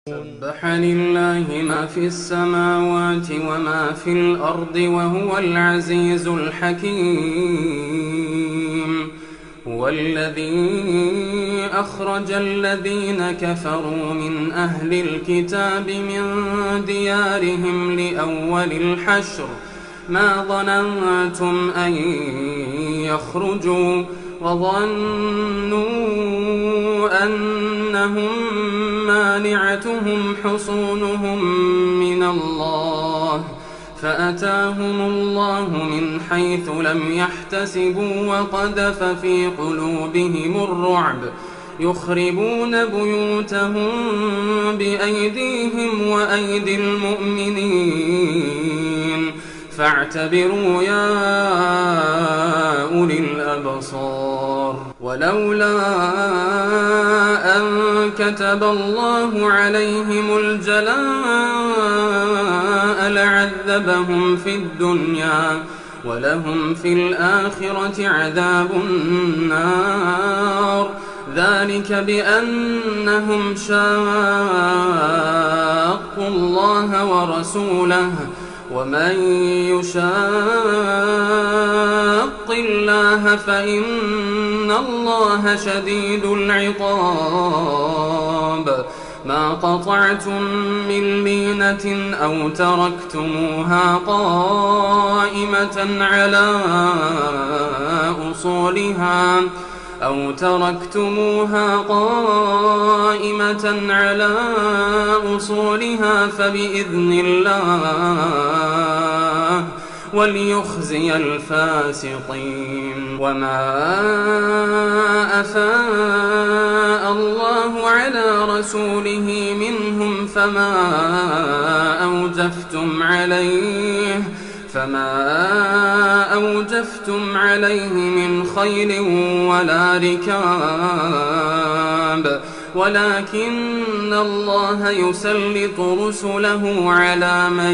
سبح لله ما في السماوات وما في الأرض وهو العزيز الحكيم. هو الذي أخرج الذين كفروا من أهل الكتاب من ديارهم لأول الحشر ما ظننتم أن يخرجوا وظنوا أنهم مانعتهم حصونهم من الله فأتاهم الله من حيث لم يحتسبوا وقذف في قلوبهم الرعب يخربون بيوتهم بأيديهم وأيدي المؤمنين فاعتبروا يا أولي الأبصار. ولولا أن كتب الله عليهم الجلاء لعذبهم في الدنيا ولهم في الآخرة عذاب النار ذلك بأنهم شاقوا الله ورسوله ومن يشاق الله فإن الله شديد العقاب. ما قطعتم من لينة أو تركتموها قائمة على أصولها فبإذن الله وليخزي الفاسقين. وما أفاء الله على رسوله منهم فما أوجفتم عليه من خيل ولا ركاب ولكن الله يسلط رسله على من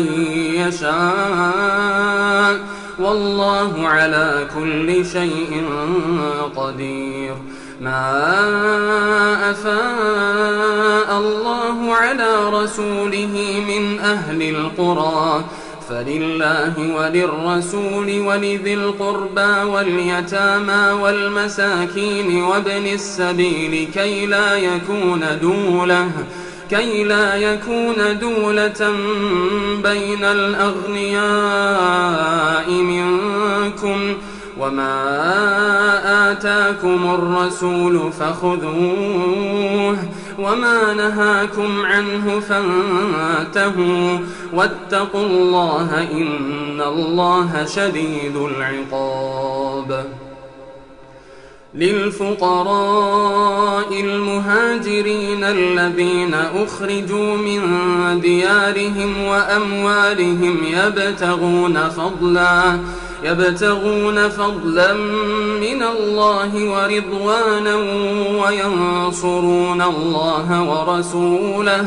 يشاء والله على كل شيء قدير. ما أفاء الله على رسوله من أهل القرى فلله وللرسول ولذي القربى واليتامى والمساكين وابن السبيل كي لا يكون دولة بين الأغنياء منكم وما آتاكم الرسول فخذوه وما نهاكم عنه فانتهوا واتقوا الله إن الله شديد العقاب. للفقراء المهاجرين الذين أخرجوا من ديارهم وأموالهم يبتغون فضلا من الله ورضوانا وينصرون الله ورسوله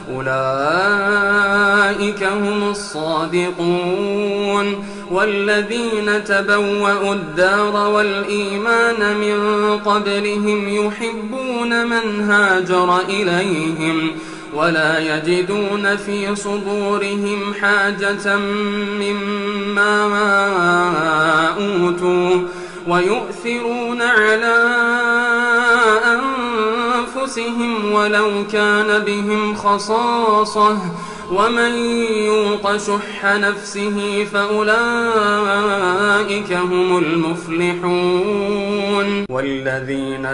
أولئك هم الصادقون. والذين تبوأوا الدار والإيمان من قبلهم يحبون من هاجر إليهم ولا يجدون في صدورهم حاجة مما أوتوا ويؤثرون على أنفسهم ولو كان بهم خصاصة ومن يوق شح نفسه فأولئك هم المفلحون. والذين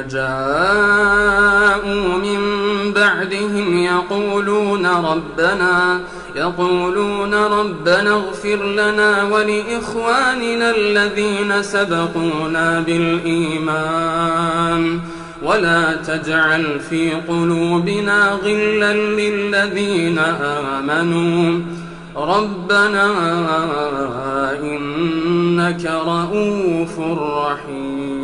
جاءوا من بعدهم يقولون ربنا اغفر لنا ولإخواننا الذين سبقونا بالإيمان ولا تجعل في قلوبنا غلا للذين آمنوا ربنا إنك رؤوف رحيم.